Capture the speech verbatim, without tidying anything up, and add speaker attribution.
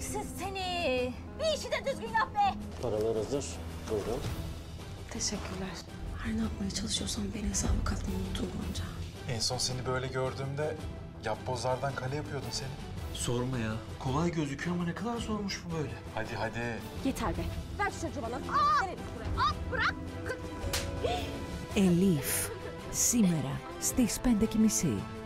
Speaker 1: Beceriksiz seni. Bir işi de düzgün yap be.
Speaker 2: Paralar hazır. Buyurun.
Speaker 3: Teşekkürler. Her ne yapmaya çalışıyorsam beni hesaba katmayı unuttum Gonca.
Speaker 4: En son seni böyle gördüğümde yapbozlardan kale yapıyordun seni.
Speaker 5: Sorma ya. Kolay gözüküyor ama ne kadar zormuş bu böyle.
Speaker 4: Hadi hadi.
Speaker 1: Yeter be. Ver şu çocuğu bana. Aa! Nereye buraya? At bırak.
Speaker 6: Elif, σήμερα στις πέντε και μισή.